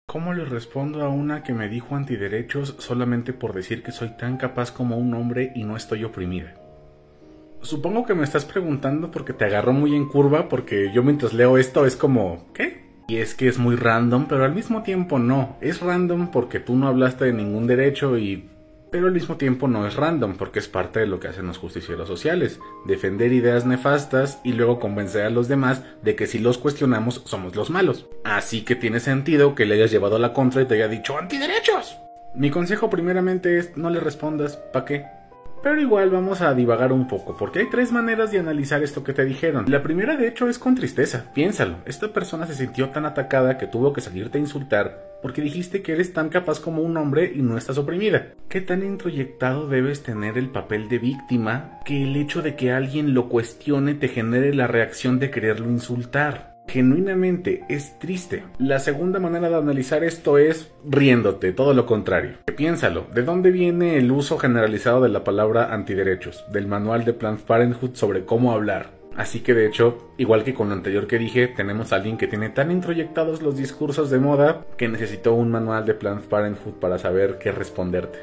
¿Cómo le respondo a una que me dijo antiderechos solamente por decir que soy tan capaz como un hombre y no estoy oprimida? Supongo que me estás preguntando porque te agarró muy en curva, porque yo mientras leo esto es como, ¿qué? Y es que es muy random, pero al mismo tiempo no. Es random porque tú no hablaste de ningún derecho pero al mismo tiempo no es random porque es parte de lo que hacen los justicieros sociales. Defender ideas nefastas y luego convencer a los demás de que si los cuestionamos somos los malos. Así que tiene sentido que le hayas llevado a la contra y te haya dicho ¡antiderechos! Mi consejo primeramente es no le respondas, ¿pa' qué? Pero igual vamos a divagar un poco, porque hay 3 maneras de analizar esto que te dijeron. La primera de hecho es con tristeza, piénsalo. Esta persona se sintió tan atacada que tuvo que salirte a insultar porque dijiste que eres tan capaz como un hombre y no estás oprimida. ¿Qué tan introyectado debes tener el papel de víctima que el hecho de que alguien lo cuestione te genere la reacción de quererlo insultar? Genuinamente es triste. La segunda manera de analizar esto es riéndote, todo lo contrario. Piénsalo, ¿de dónde viene el uso generalizado de la palabra antiderechos? Del manual de Planned Parenthood sobre cómo hablar. Así que de hecho, igual que con lo anterior que dije, tenemos a alguien que tiene tan introyectados los discursos de moda que necesitó un manual de Planned Parenthood para saber qué responderte.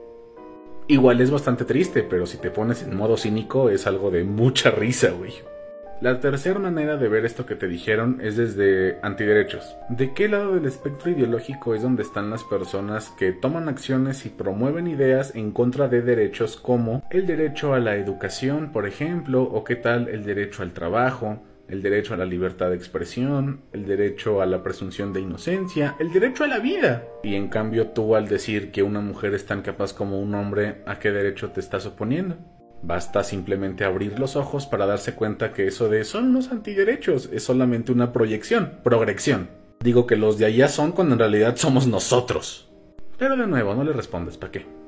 Igual es bastante triste, pero si te pones en modo cínico es algo de mucha risa, güey. La tercera manera de ver esto que te dijeron es desde antiderechos. ¿De qué lado del espectro ideológico es donde están las personas que toman acciones y promueven ideas en contra de derechos como el derecho a la educación, por ejemplo, o qué tal el derecho al trabajo, el derecho a la libertad de expresión, el derecho a la presunción de inocencia, el derecho a la vida? Y en cambio tú, al decir que una mujer es tan capaz como un hombre, ¿a qué derecho te estás oponiendo? Basta simplemente abrir los ojos para darse cuenta que eso de son los antiderechos es solamente una progresión. Digo que los de allá son cuando en realidad somos nosotros. Pero de nuevo, no le respondes, ¿para qué?